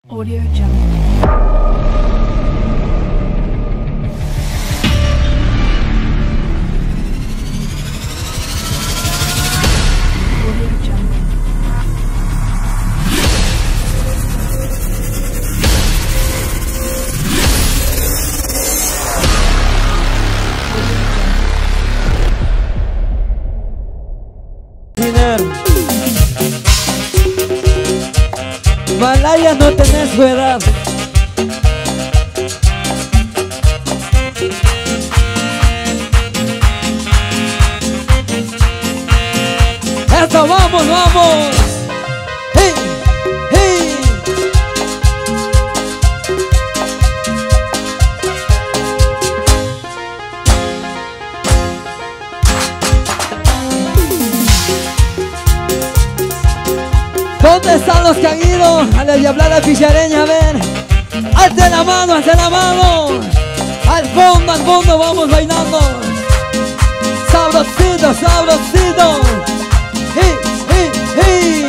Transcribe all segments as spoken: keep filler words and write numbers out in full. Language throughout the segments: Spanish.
Audio Jungle. Malaya, no tenés su edad. Eso, vamos, vamos. Hey, hey. ¿Dónde están los que han ido a la diablada pichareña? A ver, alce la mano, alce la mano. Al fondo, al fondo, vamos bailando. Sabrosito, sabrosito. Hey, hey, hey.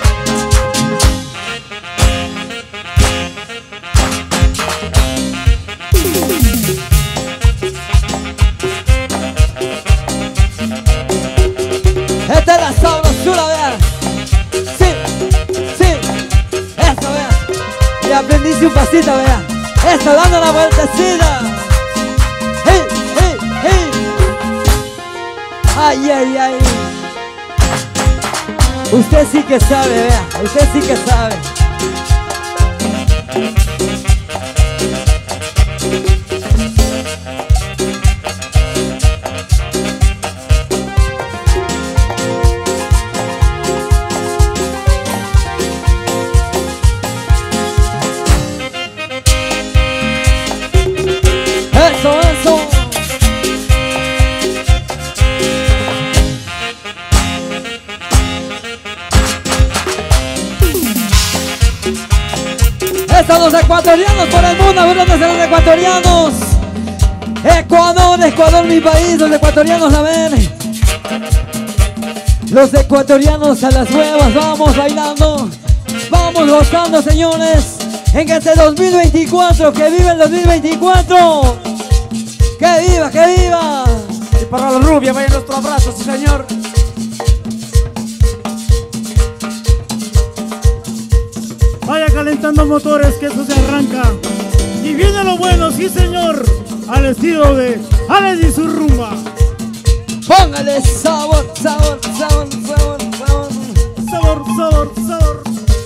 Esta es la sabrosura, vean. Y aprendiste un pasito, vea. Esto, dando la vueltecita. Hey, hey, hey. Ay, ay, ay. Usted sí que sabe, vea. Usted sí que sabe. Eso, eso. Están los ecuatorianos por el mundo. A ver dónde están los ecuatorianos. Ecuador, Ecuador, mi país. Los ecuatorianos, a ver. Los ecuatorianos a las huevas. Vamos bailando. Vamos gozando, señores. En este dos mil veinticuatro. Que viva el dos mil veinticuatro. ¡Que viva, que viva! Y para la rubia, vaya nuestro abrazo, sí señor. Vaya calentando motores, que eso se arranca. Y viene lo bueno, sí señor. Al estilo de Alex y su rumba. Póngale sabor, sabor, sabor, sabor, sabor. Sabor, sabor, sabor.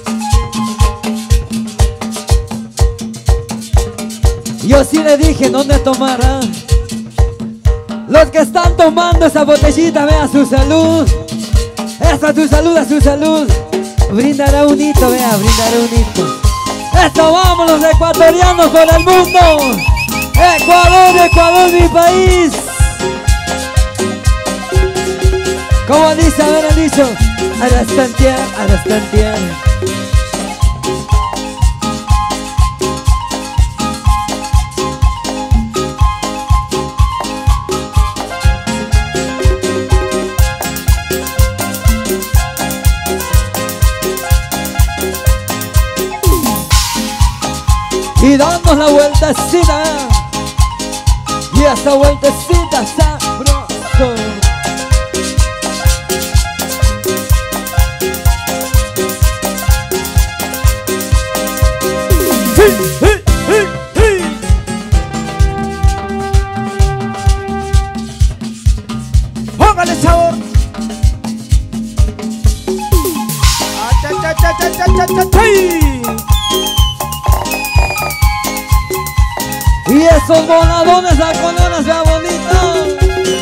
Yo sí le dije dónde tomar, ¿eh? Los que están tomando esa botellita, vea su salud. Esa es tu salud, es su salud. Brindará un hito, vea, brindará un hito. Esto, vamos los ecuatorianos por el mundo. Ecuador, Ecuador, mi país. Como dice, a ver el dicho. Arastantier, arastantier. Y damos la vueltecita. Y esta vueltecita sabroso. ¡Hey, hey, hey, hey! ¡Póngale sabor! ¡Ah, cha, cha, cha, cha, cha, cha, cha, cha! Y esos voladones a colonas sea bonito.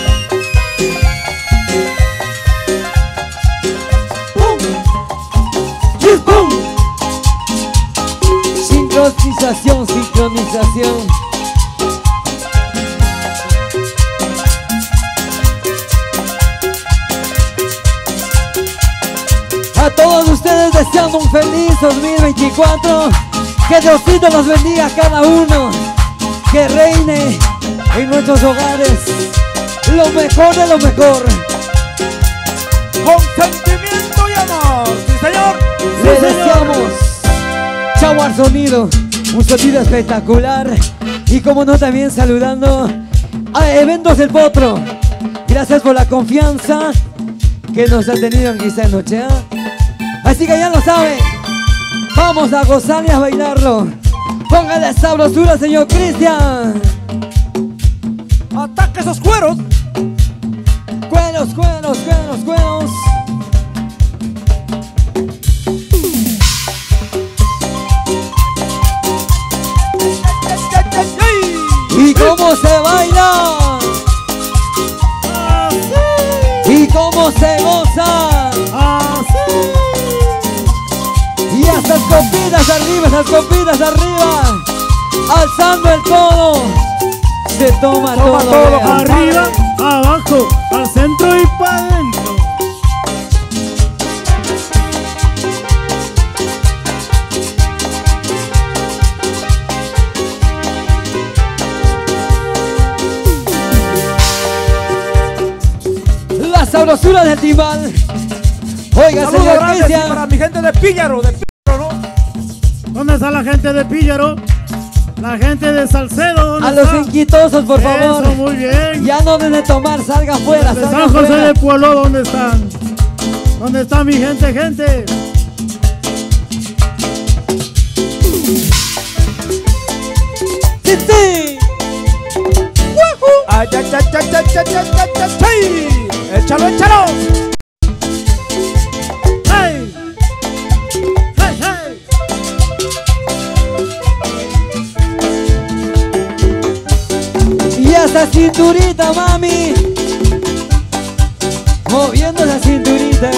¡Pum! ¡Chis, pum! Sincronización, sincronización. A todos ustedes deseando un feliz dos mil veinticuatro. Que Diosito los bendiga a cada uno. Que reine en nuestros hogares lo mejor de lo mejor. Con sentimiento y amor. Sí, señor. Le Sí, señor. deseamos Jaguar Sonido, un sonido espectacular. Y como no, también saludando a Eventos El Potro. Gracias por la confianza que nos han tenido en esta noche, ¿eh? Así que ya lo saben, vamos a gozar y a bailarlo. Póngale sabrosura, señor Cristian. ¡Ataque esos cueros! Cueros, cueros, cueros, cueros. ¿Y cómo se baila? ¿Y cómo se goza? Y esas copitas arriba, esas copitas arriba, alzando el codo. Se toma, Toma todo, todo, vean. arriba, abajo, al centro y para adentro. La sabrosura del timbal. Oiga, Saludos señor grandes Cristian. para mi gente de Píllaro, de Píllaro, ¿no? ¿Dónde está la gente de Píllaro? La gente de Salcedo, ¿dónde A los está? inquitosos, por favor. Eso, muy bien. Ya no deben de tomar, salga afuera, De salga San José afuera. de Pueblo, ¿dónde están? ¿Dónde está mi gente, gente? ¡Sí, sí! ¡Ay, ay, ay, ay, ay, ay, ay, ay, ay, ay! ¡Échalo, échalo! ¡Hey! ¡Hey, hey! Y esa cinturita, mami. Moviendo la cinturita.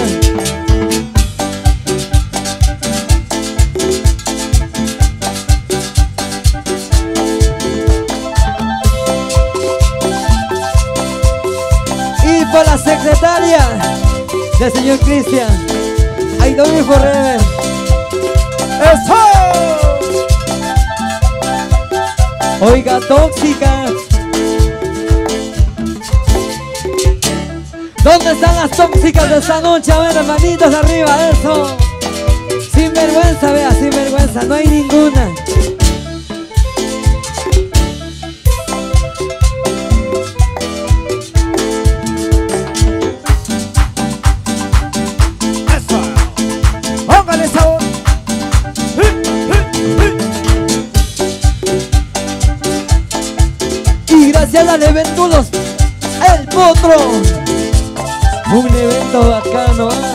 Y por la secretaria del señor Cristian, I love you forever. ¡Eso! Oiga, tóxica. ¿Dónde están las tóxicas de esta noche? A ver, hermanitos, arriba, eso. Sin vergüenza, vea, sin vergüenza, no hay ninguna. ¡Eso! ¡Póngale sabor! Y gracias al evento Los El Potro. Un evento bacano, ¿eh?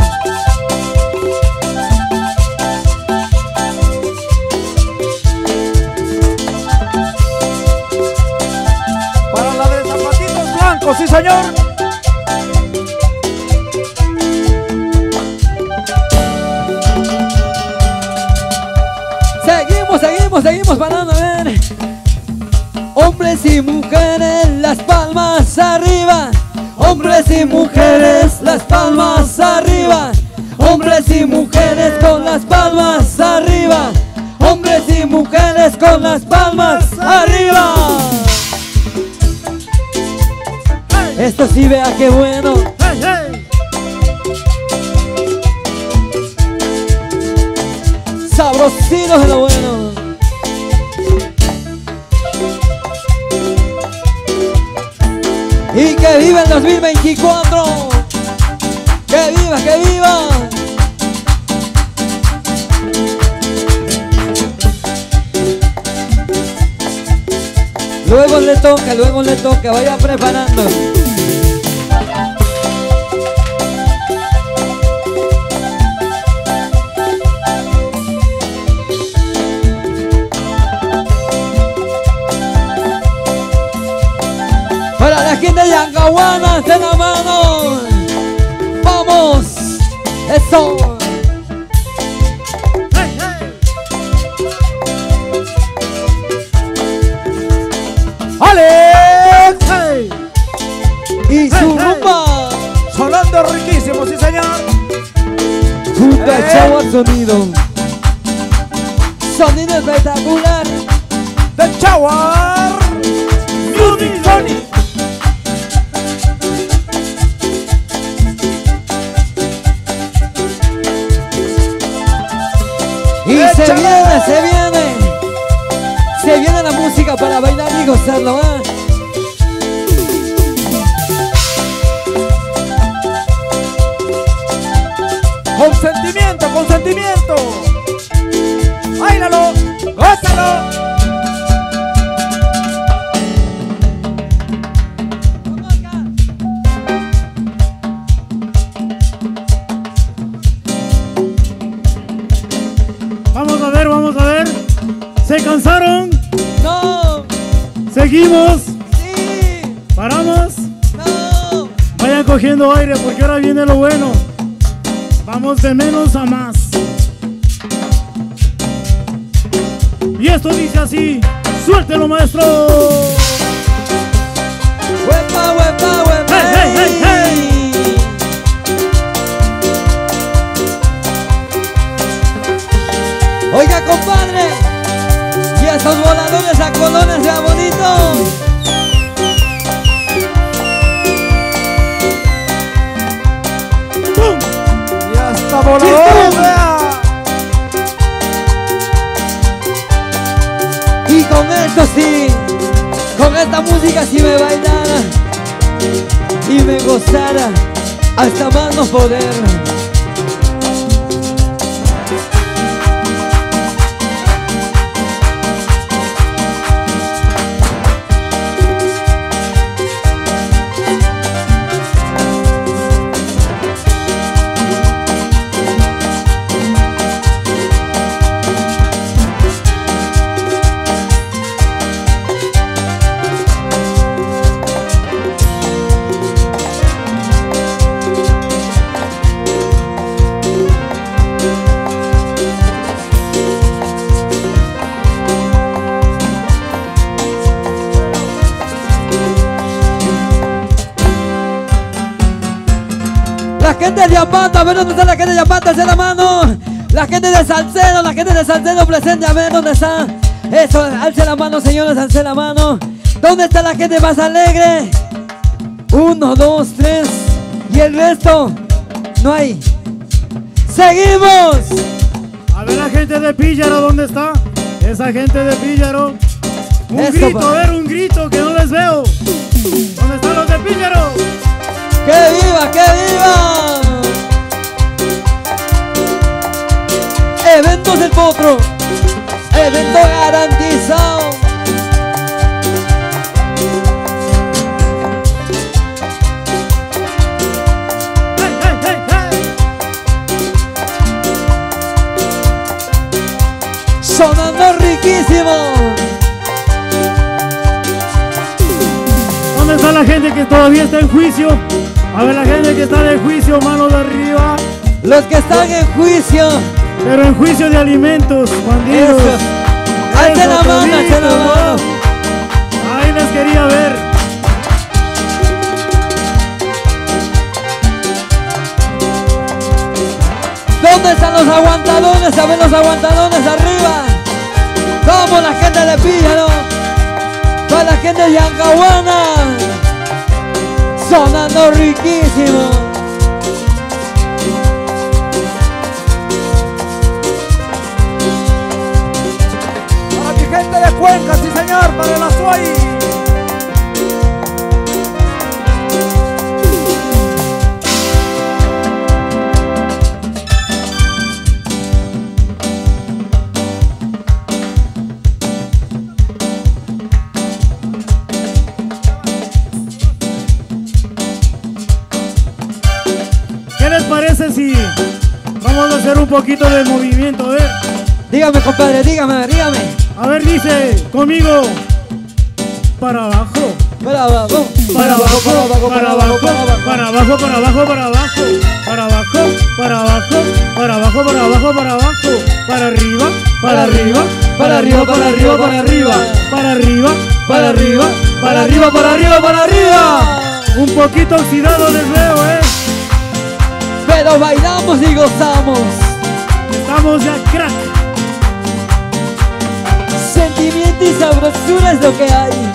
Para la de zapatitos blancos, sí señor. Seguimos, seguimos, seguimos parando, a ver. Hombres y mujeres, las palmas arriba. Hombres y mujeres, las palmas arriba. Hombres y mujeres con las palmas arriba. Hombres y mujeres con las palmas arriba. Esto sí, vea qué bueno. ¡Hey, hey! Sabrositos de lo bueno. Y que viva el dos mil veinticuatro. Que viva, que viva. Luego le toca, luego le toca, vaya preparando. Para la gente de Yangahuana, de la mano. Vamos, eso. ¡Hey, hey! ¡Alex! ¡Hey! Y su Hey, hey. rumba. Sonando riquísimo, sí señor. Junto al Eh. Jaguar Sonido. Sonido espectacular. ¡De Jaguar! ¡Music Sony! Y Se viene, se viene. Se viene la música para bailar y gozarlo, ¿eh? Con sentimiento, con sentimiento. ¡Báilalo! ¡Gózalo! Vamos a ver, vamos a ver. ¿Se cansaron? No. ¿Seguimos? Sí. ¿Paramos? No. Vayan cogiendo aire porque ahora viene lo bueno. Vamos de menos a más. Y esto dice así. ¡Suéltelo, maestro! ¡Huepa, huepa, huepa! ¡Hey, hey, hey, hey! Oiga, compadre. Y esos voladores a colones sean bonitos. ¡Pum! Y hasta volador, vea. Y con esto sí, con esta música sí me bailara y me gozara hasta más no poder. La gente de Ambato, a ver dónde está la gente de Ambato, alce la mano. La gente de Salcedo, la gente de Salcedo presente, a ver dónde está. Eso, alce la mano, señores, alce la mano. ¿Dónde está la gente más alegre? Uno, dos, tres. Y el resto, no hay. ¡Seguimos! A ver la gente de Píllaro, ¿dónde está? Esa gente de Píllaro. Un Eso, grito, pa. a ver, un grito que no les veo. ¿Dónde están los de Píllaro? ¡Que viva, que viva! Eventos del Potro. Evento garantizado. ¡Hey, hey, hey, hey! Sonando riquísimo. ¿Dónde está la gente que todavía está en juicio? A ver la gente que está de juicio, manos de arriba. Los que están en juicio. Pero en juicio de alimentos, bandidos. Eso. Alce Eso, la mano, alce la toditos, mano. ¿no? Ahí les quería ver. ¿Dónde están los aguantadones? A ver los aguantadones arriba. Como la gente de Píllaro. Toda la gente de Yancahuana. Sonando riquísimo. Para mi gente de Cuenca, sí señor, para el Azuay. ¿Qué les parece si vamos a hacer un poquito de movimiento? A ver, Dígame, compadre, dígame, dígame. a ver, dice conmigo. Para abajo. Para abajo, Para abajo, para abajo, para abajo, para abajo, para abajo, para abajo, para abajo, para abajo, para abajo, para abajo, para arriba, para arriba, para arriba, para arriba, para arriba, para arriba, para arriba, para arriba, para arriba, para arriba. Un poquito oxidado les veo, eh. pero bailamos y gozamos. Estamos ya crack. Sentimiento y sabrosura es lo que hay.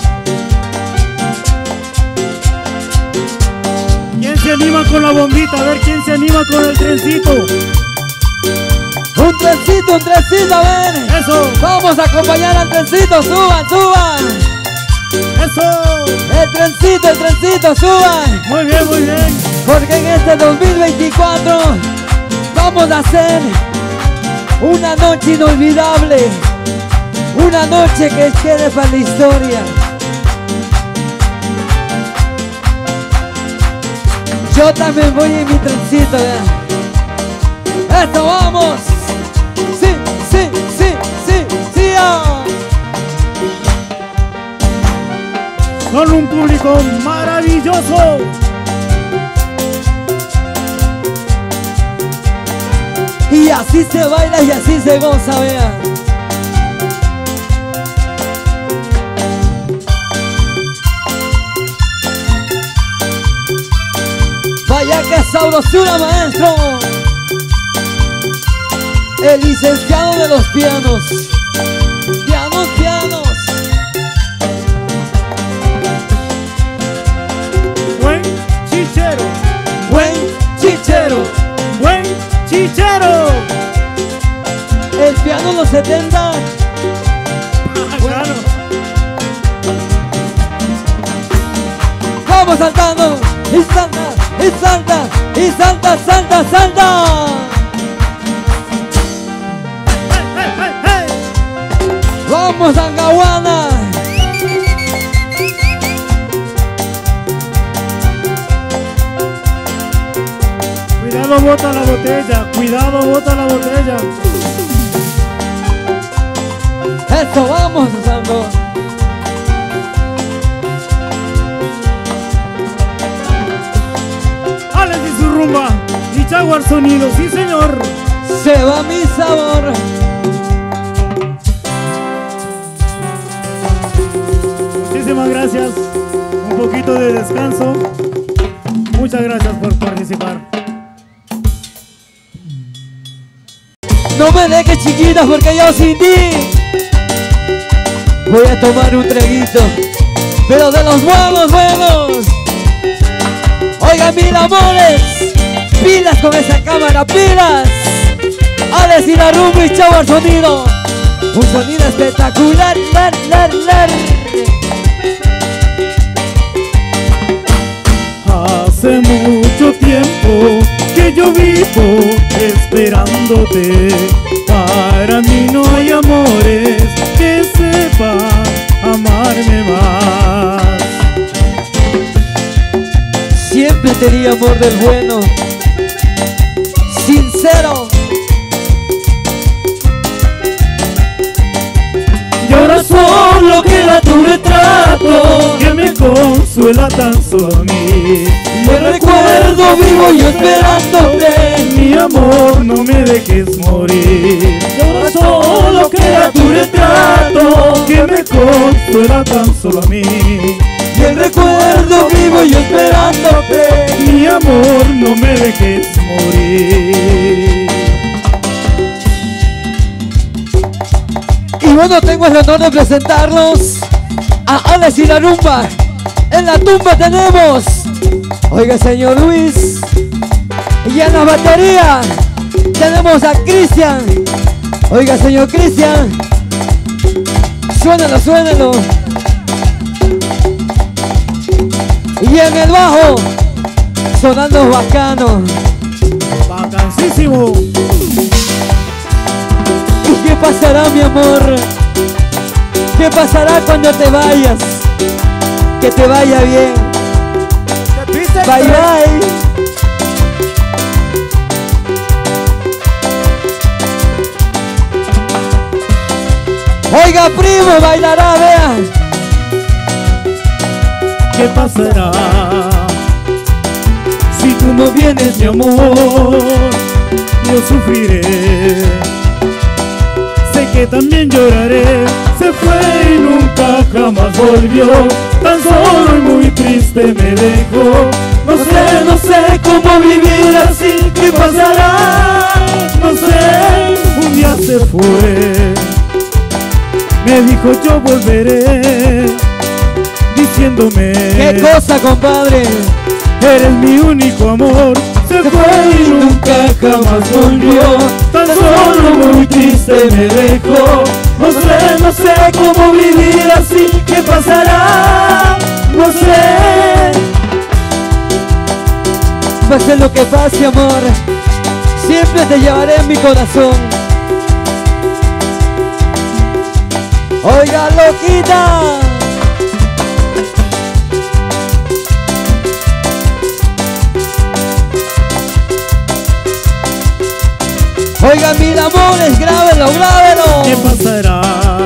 ¿Quién se anima con la bombita? A ver quién se anima con el trencito. Un trencito, un trencito, ven. Eso, Vamos a acompañar al trencito, suban, suban. eso. El trencito, el trencito, suban. Muy bien, muy bien. Porque en este dos mil veinticuatro vamos a hacer una noche inolvidable. Una noche que quede para la historia. Yo también voy en mi trencito, vean. ¡Esto, vamos! ¡Sí, sí, sí, sí, sí! ¡Oh! Con un público maravilloso. Y así se baila y así se goza, vean. Vaya que sabrosura, maestro. El licenciado de los pianos. Pianos, pianos. Buen chichero, Buen chichero. buen chichero. El piano de los setenta. Ah, claro. Vamos saltando. Y salta, y salta, y salta, salta, salta. Hey, hey, hey, hey. Vamos a Angahuana. Cuidado, bota la botella. Cuidado, bota la botella. Eso, vamos usando. Alex y su rumba. Y Jaguar sonido, sí señor. Se va mi sabor. Muchísimas gracias. Un poquito de descanso. Muchas gracias por participar. No me dejes, chiquita, porque yo sin ti voy a tomar un traguito, pero de los buenos, buenos. Oigan, mil amores, pilas con esa cámara, pilas. Alex y la rumba y chavo al sonido. Un sonido espectacular, lar, lar, lar. Hace mucho tiempo que yo vivo esperándote. Para mí no hay amores que sepan amarme más. Siempre tenía amor del bueno, sincero. Y ahora solo queda tu retrato que me consuela tan solo a mí. Te recuerdo vivo yo esperándote. Mi amor, no me dejes morir. Y ahora solo queda tu retrato que me consuela tan solo a mí. Y el recuerdo vivo yo esperándote. Mi amor, no me dejes morir. Y bueno, tengo el honor de presentarlos a Alex y la rumba. En la tumba tenemos, oiga, señor Luis. Y en la batería tenemos a Cristian. Oiga, señor Cristian, suénelo, suénelo. Y en el bajo, sonando bacano. Bacanísimo. ¿Y qué pasará, mi amor? ¿Qué pasará cuando te vayas? Que te vaya bien. Bye, bye. Oiga, primo, bailará, vean. ¿Qué pasará si tú no vienes, mi amor? Yo sufriré, sé que también lloraré. Se fue y nunca jamás volvió, tan solo y muy triste me dejó. No sé, no sé cómo vivir así. ¿Qué pasará? No sé, un día se fue. Me dijo yo volveré, diciéndome ¿Qué cosa, compadre? Eres mi único amor, se fue y nunca jamás volvió. Tan solo muy triste me dejó. No sé, no sé cómo vivir así. ¿Qué pasará? No sé. Pase lo que pase, amor, siempre te llevaré en mi corazón. Oiga, loquita. Oiga, mil amores, grábelo, grábelo. ¿Qué pasará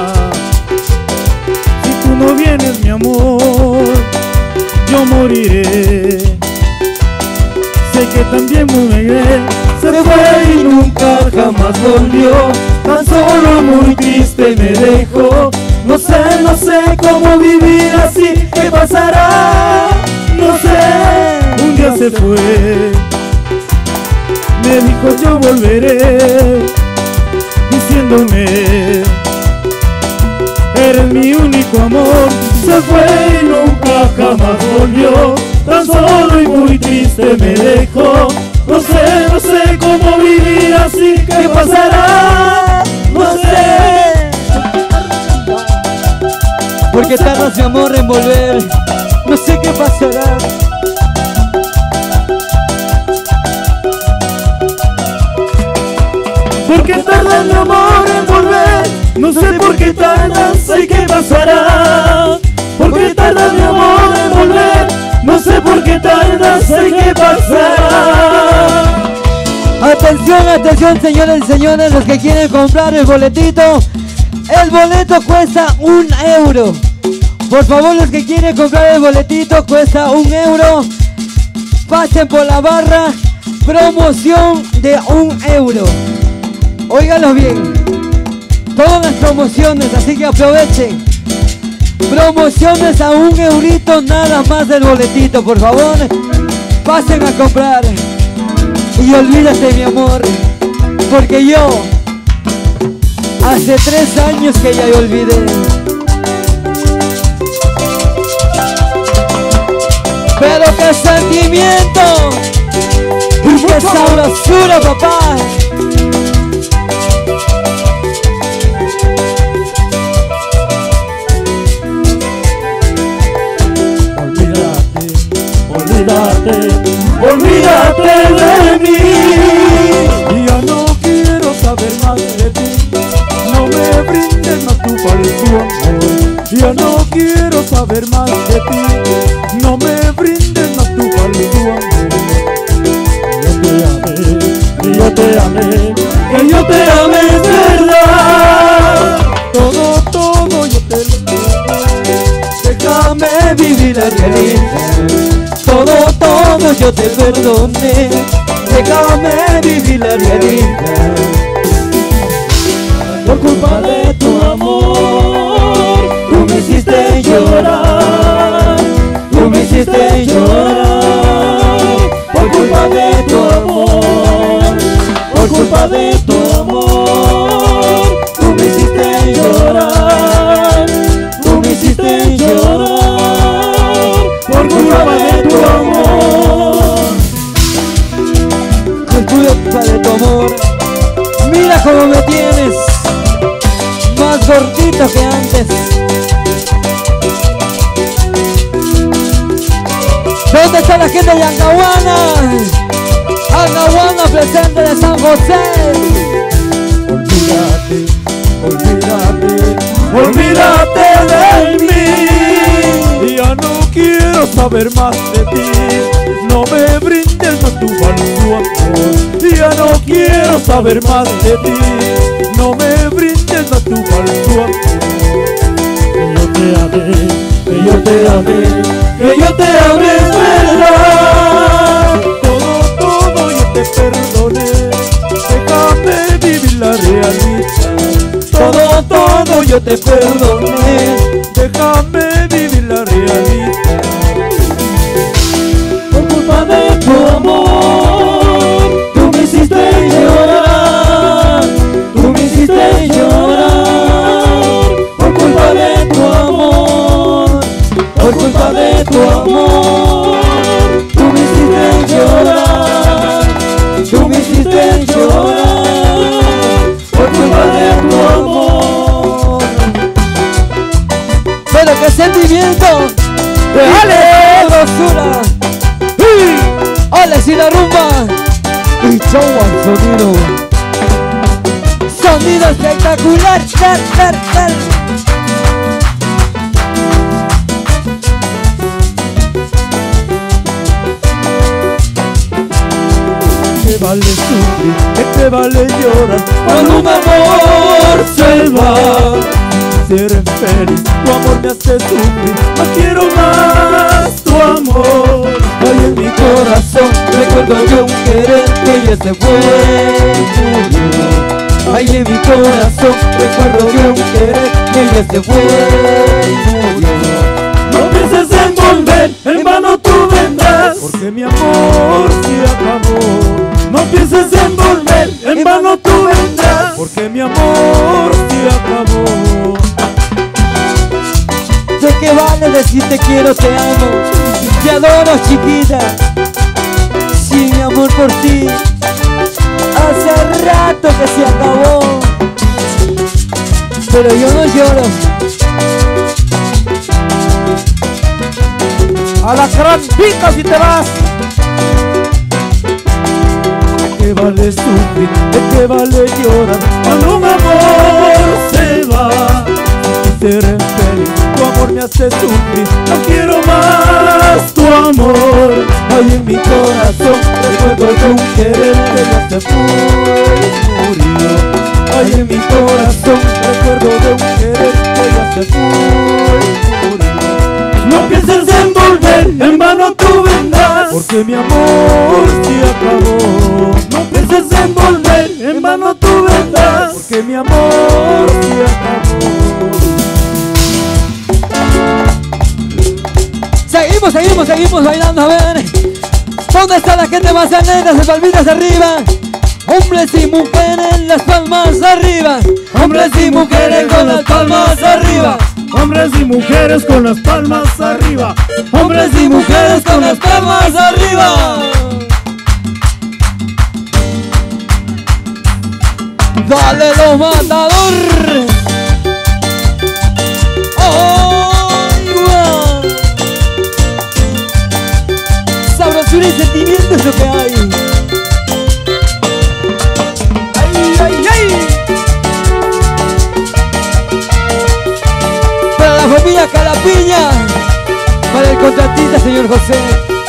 si tú no vienes, mi amor? Yo moriré. Sé que también moriré. Se fue y nunca jamás volvió. Tan solo muy triste me dejó. No sé, no sé cómo vivir así. ¿Qué pasará? No sé. Un día se fue. Me dijo yo volveré, diciéndome eres mi único amor. Se fue y nunca jamás volvió. Tan solo y muy triste me dejó. No sé, no sé cómo vivir así. ¿Qué pasará? No sé. Porque tardas, mi amor, en volver. No sé qué pasará. ¿Por qué tardas, mi amor, en volver? No sé por qué tardas, sé qué pasará. ¿Por qué tardas, mi amor, en volver? No sé por qué tardas, sé qué pasará. Atención, atención, señores y señores, los que quieren comprar el boletito. El boleto cuesta un euro. Por favor, los que quieren comprar el boletito, cuesta un euro. Pasen por la barra. Promoción de un euro. Óiganlo bien. Todas las promociones, así que aprovechen. Promociones a un eurito nada más del boletito, por favor. Pasen a comprar. Y olvídate, mi amor, porque yo hace tres años que ya olvidé. Pero qué sentimiento y qué sabrosura, papá. Olvídate, olvídate de mí. Ya no quiero saber más de ti. No me brindes más tu falso amor. Ya no quiero saber más de ti. No me brindes más tu falso amor. Yo te amé, que yo te amé, es verdad. Todo, todo yo te lo pedí. Déjame vivir la realidad. Todo, todo yo te perdoné. Déjame vivir la realidad. Por culpa de tu amor, tú me hiciste llorar. Tú me hiciste llorar. Por culpa de tu amor, por culpa de tu amor, tú me hiciste llorar. Tú me hiciste llorar. Por culpa de tu amor. Por culpa de tu amor. Mira cómo me tienes, más gordito que antes. ¿Dónde está la gente de Angahuana? Angahuana presente de San José. Olvídate, olvídate, olvídate de mí. Ya no quiero saber más de ti. No me brindes más tu falso amor. Ya no quiero saber más de ti. No me brindes más tu falso amor. Que yo te amé, que yo te amé, que yo te amé, es verdad. Todo, todo yo te perdoné. Déjame vivir la realidad. Todo, todo yo te perdoné. Déjame vivir la realidad. Por culpa de tu amor, tú me hiciste llorar. Tú me hiciste llorar. Por culpa de tu amor, por culpa de tu amor, tú me hiciste sentimiento, de Alex. sabrosura. Alex y la rumba. Y show al sonido. Sonido espectacular. Dar, dar, dar. ¿Qué vale sufrir? ¿Qué te vale llorar? Cuando un amor se va, ser infeliz, tu amor me hace sufrir. No quiero más tu amor. Hay en mi corazón recuerdo de un querer que ya se fue, murió. Hay en mi corazón recuerdo de un querer que ya se fue, murió. No pienses en volver, en vano tú vendrás, porque mi amor se acabó. No pienses en volver, en vano tú vendrás, porque mi amor se acabó. ¿De qué vale decir te quiero, te amo, te adoro, chiquita? Sí, mi amor por ti hace rato que se acabó, pero yo no lloro. Alacrán, pica si te vas. ¿De qué vale sufrir? ¿De qué vale llorar? Cuando un amor se va, ser infeliz, tu amor me hace sufrir. No quiero más tu amor. Hay en mi corazón recuerdo de un querer que ya se fue, murió. Hay en mi corazón recuerdo de un querer que ya se fue, murió. No pienses en volver, en vano tú vendrás, porque mi amor se acabó. No pienses en volver, en vano tú vendrás, porque mi amor se acabó. Seguimos, seguimos, seguimos bailando, a ver. ¿Dónde está la gente más alegre? Las palmitas arriba. Hombres y mujeres, las palmas arriba. Hombres y mujeres con las palmas arriba. Hombres y mujeres con las palmas arriba. Hombres y mujeres con las palmas arriba. Dale lo matador. ¡Oh, wow! Sabrosura y sentimiento es lo que hay. ¡Ay, ay, ay! Para la familia Calapiña, para el contratista, señor José.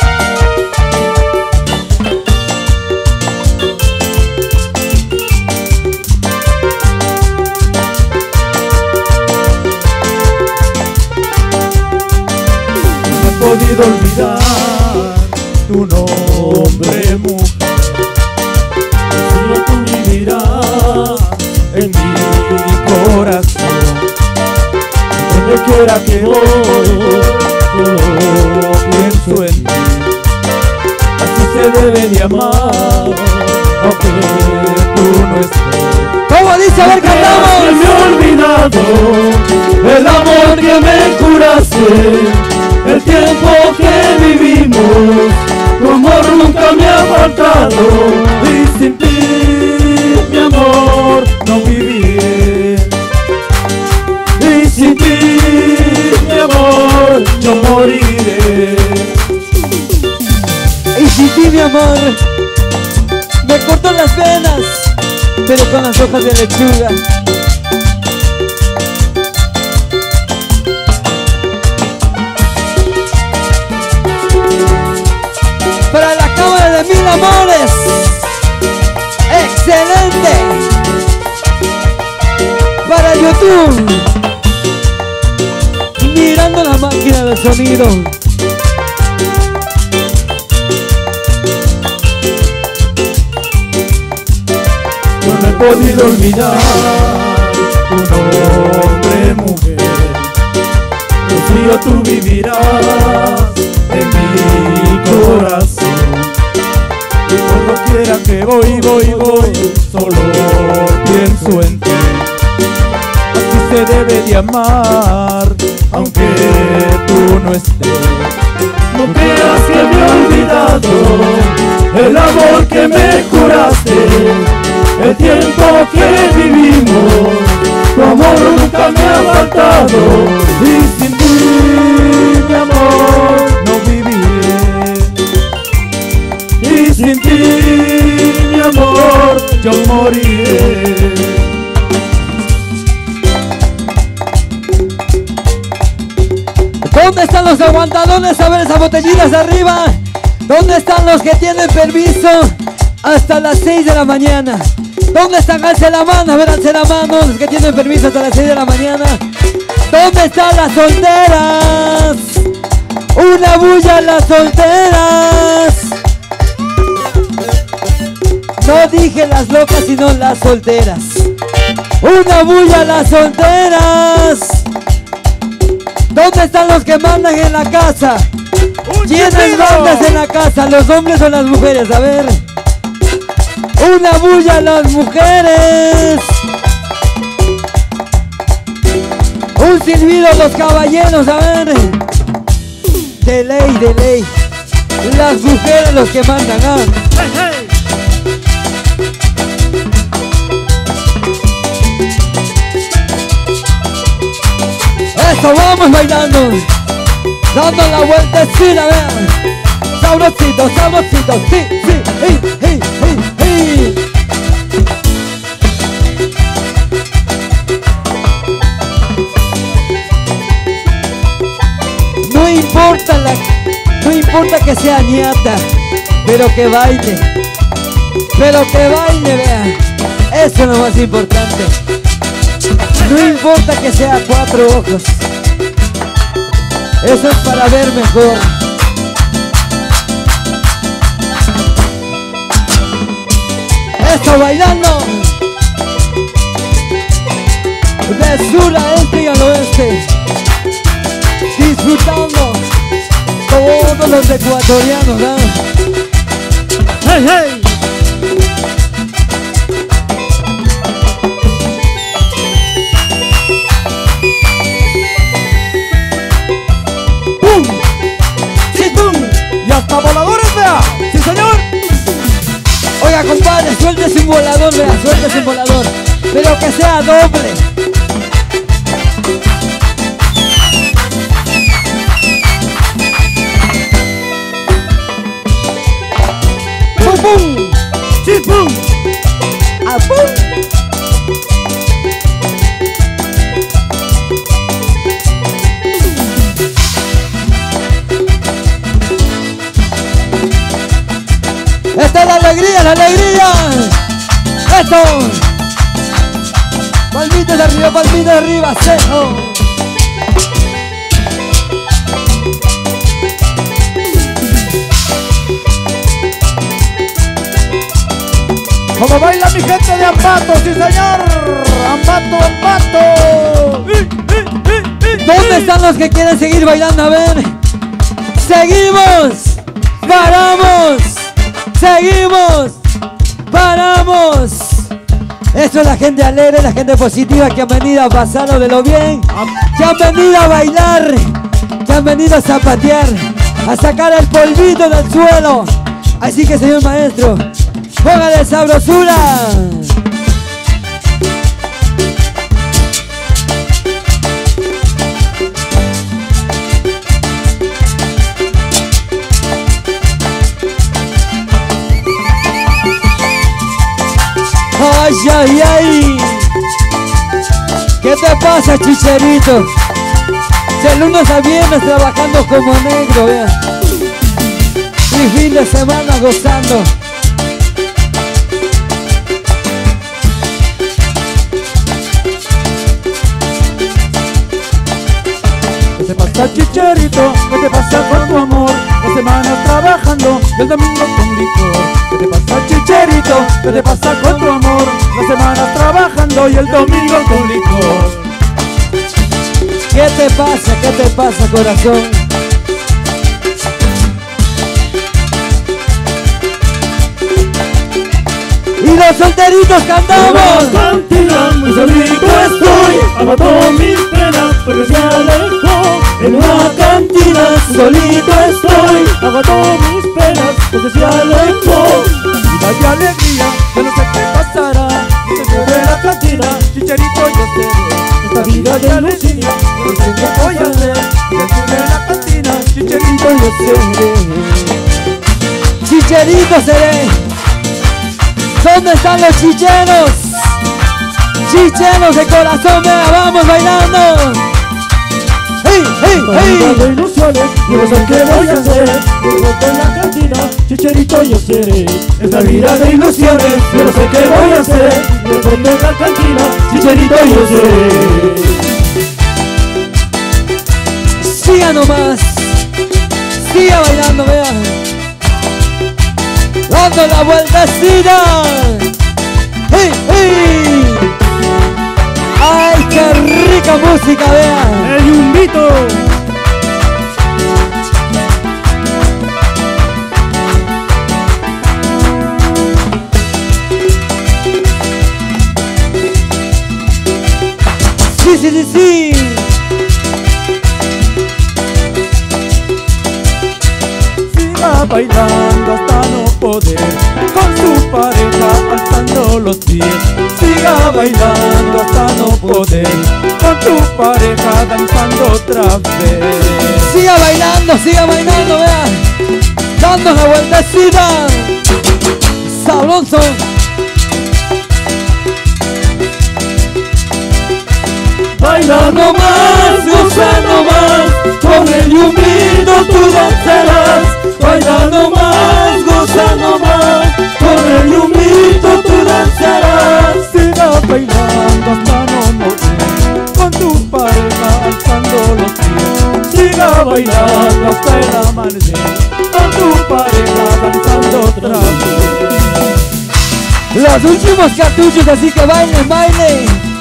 No he podido olvidar tu nombre, mujer. Solo tú vivirás en mi corazón. Donde quiera que voy, solo pienso en ti. Así se debe de amar, aunque tú no estés. ¿Cómo dice? A ver, cantamos. Se me ha olvidado el amor que me curaste. El tiempo que vivimos, tu amor nunca me ha faltado. Y sin ti, mi amor, no viviré. Y sin ti, mi amor, yo moriré. Y sin ti, mi amor, me corto las venas, pero con las hojas de lechuga. Para la cámara de mil amores, excelente. Para YouTube, mirando la máquina del sonido. No he podido olvidar tu nombre, mujer. Rocío, tú vivirás en mi corazón. Y cuando quiera que voy, voy, voy, solo pienso en ti. Así se debe de amar, aunque tú no estés. No creas que me he olvidado el amor que me curaste. El tiempo que vivimos, tu amor nunca me ha faltado. Y sin ti, ¿Dónde están los aguantadores? A ver esas botellitas arriba. ¿Dónde están los que tienen permiso hasta las seis de la mañana? ¿Dónde están? Alce la mano, a ver, alce la mano, los que tienen permiso hasta las seis de la mañana. ¿Dónde están las solteras? Una bulla a las solteras. No dije las locas, sino las solteras. Una bulla a las solteras. ¿Dónde están los que mandan en la casa? ¿Quiénes mandan en la casa? ¿Los hombres o las mujeres? A ver. Una bulla a las mujeres. Un silbido a los caballeros, a ver. De ley, de ley. Las mujeres los que mandan, ¿ah? Hey, hey. Eso, vamos bailando. Dando la vueltecita, vean. Sabrosito, sabrosito, sí, sí, sí, sí, sí, sí. No importa la, no importa que sea niata, pero que baile, pero que baile, vean. Eso es lo más importante. No importa que sea cuatro ojos. Eso es para ver mejor. Eso, bailando. De sur a este y al oeste. Disfrutando. Todos los ecuatorianos, ¿eh? Hey, hey. ¡Y hasta voladores, vea! ¡Sí, señor! Oiga, compadre, suéltese un volador, vea, suéltese un volador. Pero que sea doble. ¡Pum, pum! ¡Sí, pum! ¡A pum! ¡Esta es la alegría, la alegría! ¡Esto! Palmitas de arriba, palmitas de arriba, cejo. ¡Como baila mi gente de Ambato, sí, señor! ¡Ambato, Ambato! ¿Dónde están los que quieren seguir bailando? A ver. ¡Seguimos! ¡Paramos! ¡Seguimos! ¡Paramos! Eso es la gente alegre, la gente positiva que han venido a pasarlo de lo bien, que han venido a bailar, que han venido a zapatear, a sacar el polvito del suelo. Así que, señor maestro, póngale sabrosura. Ay, ay, ay. ¿Qué te pasa, Chicherito? De lunes a viernes trabajando como negro, vea. Y fin de semana gozando. ¿Qué te pasa, Chicherito? ¿Qué te pasa con tu amor? Las semanas trabajando y el domingo con licor. ¿Qué te pasa, Chicherito? ¿Qué te pasa con tu amor? Las semanas trabajando y el domingo con licor. ¿Qué te pasa? ¿Qué te pasa, corazón? Y los solteritos cantamos. En una cantina muy solito estoy, aguanto mis penas porque se alejó. En una cantina solito estoy, aguanto mis penas porque se alejó. Vida de alegría, yo no sé qué pasará. Dentro de la cantina, Chicherito, yo seré. Esta vida de alegría, yo no sé qué voy a hacer. Dentro de la cantina, Chicherito, yo seré. Chicherito seré. ¿Dónde están los chicheros? Chicheros de corazón, vea, vamos bailando. ¡Hey, hey! esta vida de ilusiones, yo no sé qué voy a hacer. Yo roto en la cantina, chicherito yo seré. Esta vida de ilusiones, yo no sé qué voy a hacer. Yo roto en la cantina, chicherito yo seré. Siga nomás, siga bailando, vean, dando la vueltecita. ¡Hey, hey! ¡Ay, qué rica música, vean! ¡El yumbito! Sí, sí, sí, sí. Siga bailando hasta no poder, con su pareja alzando los pies. Siga bailando hasta no poder, con tu pareja danzando otra vez. Siga bailando, siga bailando, vean, dando la vueltecita. Sabroso. Bailando más, gozando más, con el yumbito tú danzarás. Bailando más, gozando más, con el yumbito tú danzarás. Siga bailando hasta no morir, con tu pareja alzando los pies. Siga bailando hasta el amanecer, con tu pareja danzando otra vez. Los últimos cartuchos, así que bailen, bailen.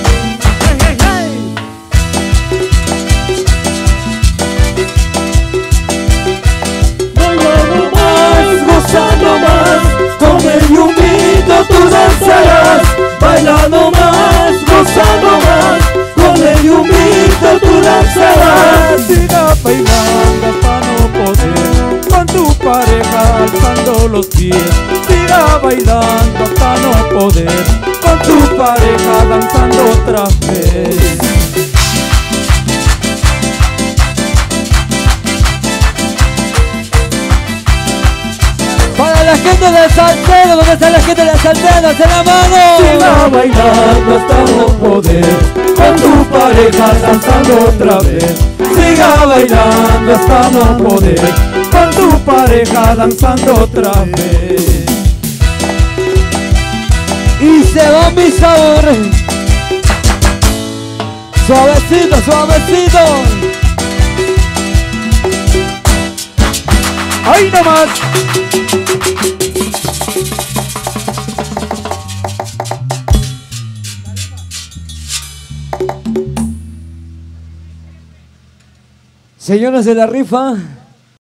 Gozando más, con el yumbito tú danzarás. Bailando más, gozando más, con el yumbito tú danzarás. Siga bailando hasta no poder, con tu pareja alzando los pies. Siga bailando hasta no poder, con tu pareja danzando otra vez. Para la gente del Salcedo, ¿dónde está la gente del Salcedo? ¡Hace la mano! Siga bailando hasta no poder, con tu pareja danzando otra vez. Siga bailando hasta no poder, con tu pareja danzando otra vez. Y se va mi sabor. Suavecito, suavecito. ¡Ahí nomás! Señores de la rifa,